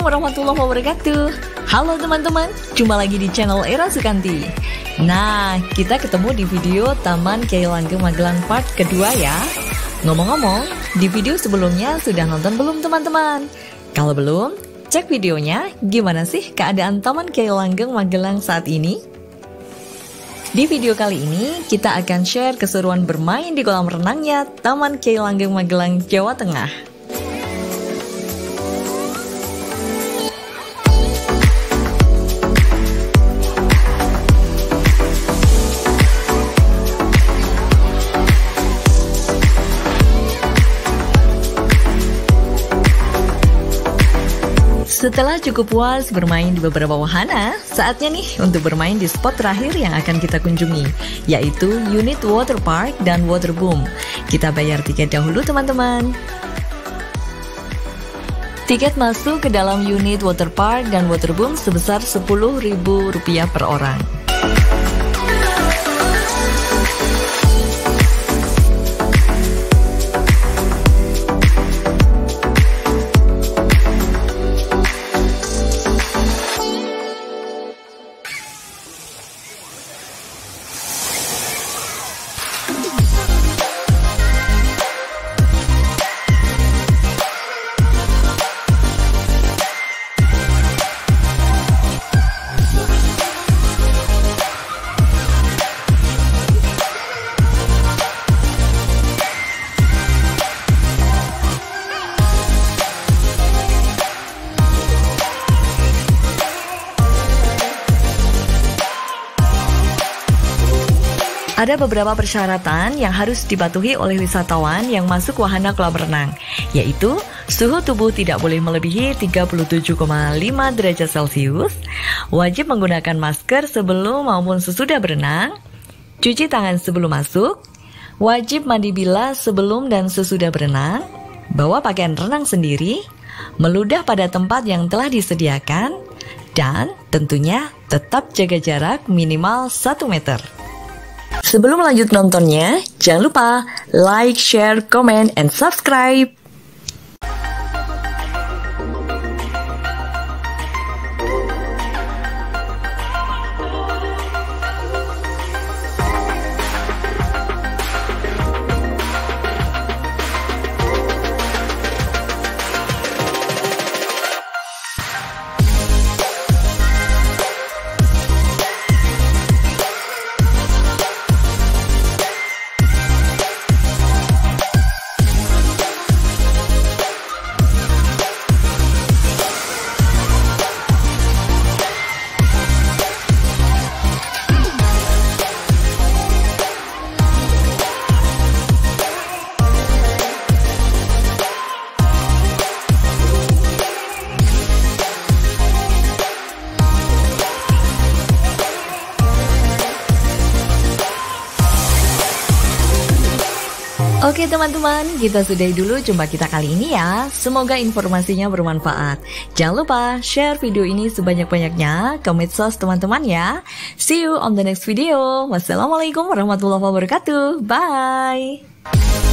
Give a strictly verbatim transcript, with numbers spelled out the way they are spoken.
warahmatullahi wabarakatuh. Halo teman-teman, jumpa lagi di channel Era Sukanti. Nah, kita ketemu di video Taman Kyai Langgeng Magelang part kedua ya. Ngomong-ngomong, di video sebelumnya sudah nonton belum teman-teman? Kalau belum, cek videonya. Gimana sih keadaan Taman Kyai Langgeng Magelang saat ini? Di video kali ini, kita akan share keseruan bermain di kolam renangnya Taman Kyai Langgeng Magelang, Jawa Tengah. Setelah cukup puas bermain di beberapa wahana, saatnya nih untuk bermain di spot terakhir yang akan kita kunjungi, yaitu unit water park dan water boom. Kita bayar tiket dahulu teman-teman. Tiket masuk ke dalam unit water park dan water boom sebesar sepuluh ribu rupiah per orang. Ada beberapa persyaratan yang harus dipatuhi oleh wisatawan yang masuk wahana kolam renang, yaitu suhu tubuh tidak boleh melebihi tiga puluh tujuh koma lima derajat Celcius, wajib menggunakan masker sebelum maupun sesudah berenang, cuci tangan sebelum masuk, wajib mandi bilas sebelum dan sesudah berenang, bawa pakaian renang sendiri, meludah pada tempat yang telah disediakan, dan tentunya tetap jaga jarak minimal satu meter. Sebelum lanjut nontonnya, jangan lupa like, share, comment, and subscribe. Oke teman-teman, kita sudahi dulu jumpa kita kali ini ya. Semoga informasinya bermanfaat. Jangan lupa share video ini sebanyak-banyaknya ke medsos teman-teman ya. See you on the next video. Wassalamualaikum warahmatullahi wabarakatuh. Bye.